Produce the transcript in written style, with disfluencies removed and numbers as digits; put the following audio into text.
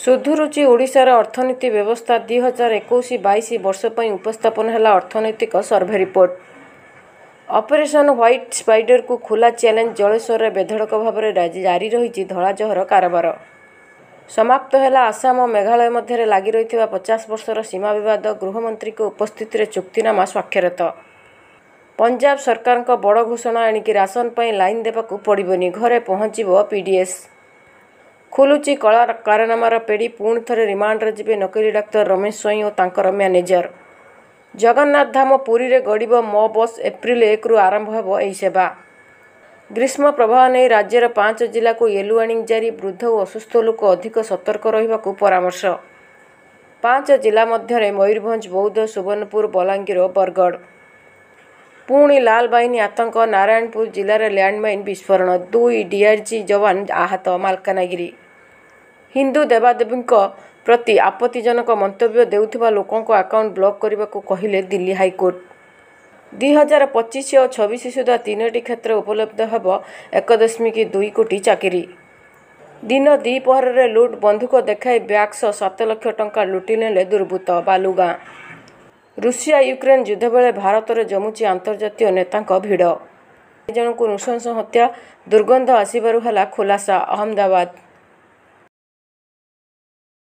सुधुरुचि ओडिशार अर्थनीति व्यवस्था 2021-22 वर्ष पर उपस्थापन है अर्थनैतिक survey report. Operation white spider को खुला चैलेंज जलेश्वर बेधड़क भाव जारी रही धलाजहर कारबार। समाप्त है आसाम और मेघालय मध्य लगी रही 50 वर्षर सीमा विवाद। गृहमंत्री उपस्थित चुक्तिनामा स्वाक्षरित। पंजाब सरकार का बड़ घोषणा एणिकी राशन पर लाइन देवाक पड़ोनी, घरे पहुँचब पीडीएस। खुलुची कला कारनामार पेड़ी पुणी थे रिमांड रे नकली डाक्तर रमेश स्वाई और तांकर मैनेजर। जगन्नाथ धाम पुरी रे गड़ब मो बस। एप्रिल 1 रु आरंभ हो यह सेवा। ग्रीष्म प्रभाव नहीं राज्यर 5 जिला को येलो वार्निंग जारी। वृद्ध और असुस्थ लोक अधिक सतर्क रहिबाकु परामर्श। 5 जिला मध्य मयूरभंज, बौद्ध, सुवर्णपुर, बलांगीर, बरगढ़। पुणी लाल बाहिनी आतंक। नारायणपुर जिले लैंडमाइन विस्फोरण। 2 डीआरजी जवान आहत। मालकानगिरी। हिंदू देवादेवी प्रति आपत्तिजनक मंतव्य देउथिबा लोकों को अकाउंट ब्लॉक करने को कहले दिल्ली हाईकोर्ट। 2025 और 26 सुधा 3टी क्षेत्र उपलब्ध हेब 1.2 कोटी चाकरी। दिन द्विपहर में लुट। बंधुक देखाई ब्याग 7 लाख टंका लुटि नेले दुर्बृत्त। बालुगां। रूसिया यूक्रेन युद्ध बेले भारत में जमुची अंतर्जातीय नेता भिड़। जनक नृशंस हत्या। दुर्गंध आसबारु है खुलासा। अहमदाबाद।